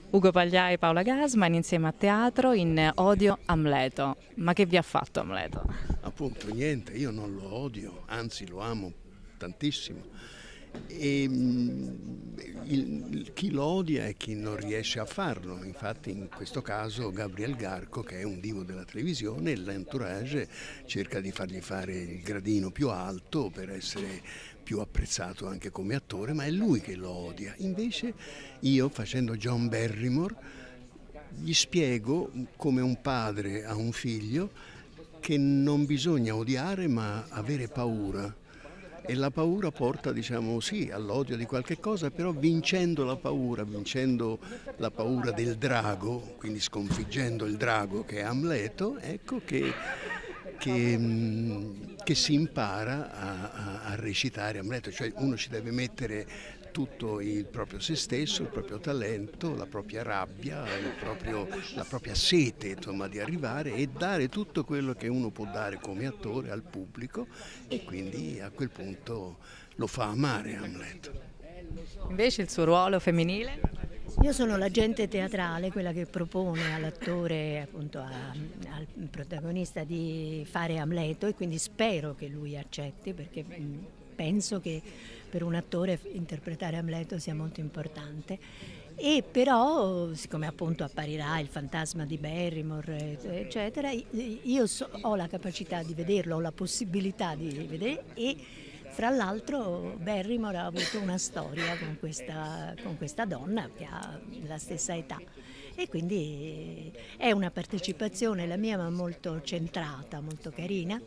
Ugo Pagliai e Paola Gassman insieme a teatro in Odio Amleto. Ma che vi ha fatto Amleto? Appunto niente, io non lo odio, anzi lo amo tantissimo. E chi lo odia è chi non riesce a farlo. Infatti in questo caso Gabriel Garco, che è un divo della televisione, l'entourage cerca di fargli fare il gradino più alto per essere più apprezzato anche come attore, ma è lui che lo odia. Invece io, facendo John Barrymore, gli spiego come un padre a un figlio che non bisogna odiare ma avere paura. E la paura porta, diciamo, sì, all'odio di qualche cosa, però vincendo la paura del drago, quindi sconfiggendo il drago che è Amleto, ecco che si impara a recitare Amleto. Cioè uno ci deve mettere tutto il proprio se stesso, il proprio talento, la propria rabbia, la propria sete, insomma, di arrivare e dare tutto quello che uno può dare come attore al pubblico, e quindi a quel punto lo fa amare Amleto. Invece il suo ruolo femminile? Io sono l'agente teatrale, quella che propone all'attore, appunto al protagonista, di fare Amleto, e quindi spero che lui accetti, perché penso che per un attore interpretare Amleto sia molto importante. E però, siccome appunto apparirà il fantasma di Barrymore, eccetera, io ho la capacità di vederlo, ho la possibilità di vedere, e fra l'altro Barrymore ha avuto una storia con questa donna che ha la stessa età, e quindi è una partecipazione, la mia, ma molto centrata, molto carina,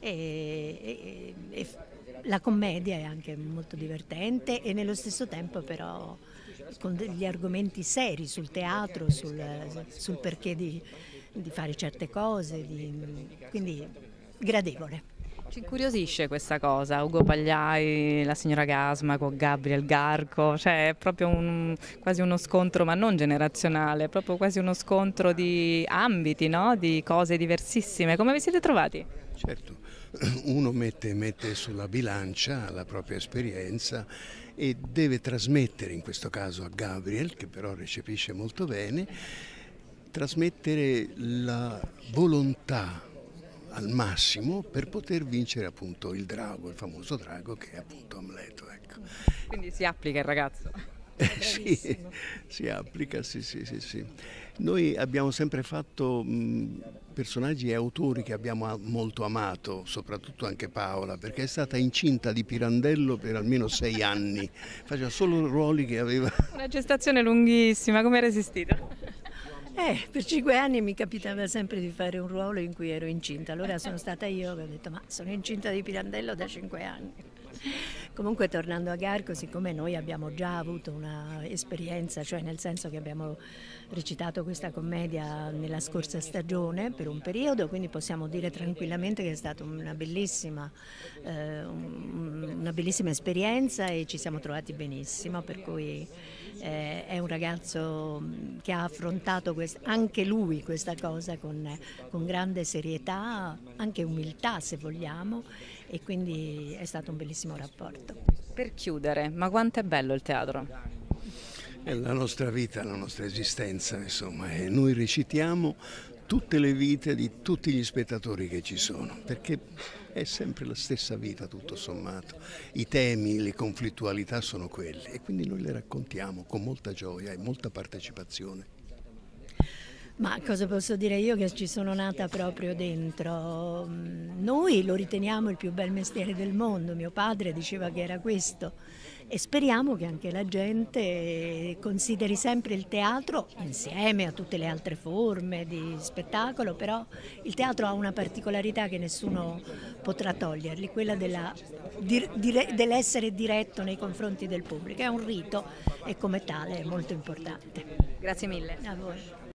e la commedia è anche molto divertente, e nello stesso tempo però con degli argomenti seri sul teatro, sul perché di fare certe cose, quindi gradevole. Ci incuriosisce questa cosa, Ugo Pagliai, la signora Gassman con Gabriel Garco, cioè è proprio quasi uno scontro, ma non generazionale, è proprio quasi uno scontro di ambiti, no? Di cose diversissime. Come vi siete trovati? Certo, uno mette sulla bilancia la propria esperienza e deve trasmettere, in questo caso a Gabriel, che però recepisce molto bene, trasmettere la volontà al massimo per poter vincere appunto il drago, il famoso drago che è appunto Amleto. Ecco. Quindi si applica il ragazzo? Sì, si applica, sì. Noi abbiamo sempre fatto personaggi e autori che abbiamo molto amato, soprattutto anche Paola, perché è stata incinta di Pirandello per almeno 6 anni, faceva solo ruoli che aveva. Una gestazione lunghissima, come hai resistito? Per 5 anni mi capitava sempre di fare un ruolo in cui ero incinta, allora sono stata io che ho detto: ma sono incinta di Pirandello da 5 anni. Comunque, tornando a Garco, siccome noi abbiamo già avuto una esperienza, cioè nel senso che abbiamo recitato questa commedia nella scorsa stagione per un periodo, quindi possiamo dire tranquillamente che è stata una bellissima esperienza, e ci siamo trovati benissimo, per cui è un ragazzo che ha affrontato anche lui questa cosa con grande serietà, anche umiltà se vogliamo, e quindi è stato un bellissimo rapporto. Per chiudere, ma quanto è bello il teatro? È la nostra vita, la nostra esistenza, insomma, e noi recitiamo tutte le vite di tutti gli spettatori che ci sono, perché è sempre la stessa vita tutto sommato. I temi, le conflittualità sono quelle, e quindi noi le raccontiamo con molta gioia e molta partecipazione. Ma cosa posso dire io, che ci sono nata proprio dentro? Noi lo riteniamo il più bel mestiere del mondo, mio padre diceva che era questo, e speriamo che anche la gente consideri sempre il teatro, insieme a tutte le altre forme di spettacolo, però il teatro ha una particolarità che nessuno potrà togliergli, quella dell'essere diretto nei confronti del pubblico. È un rito, e come tale è molto importante. Grazie mille. A voi.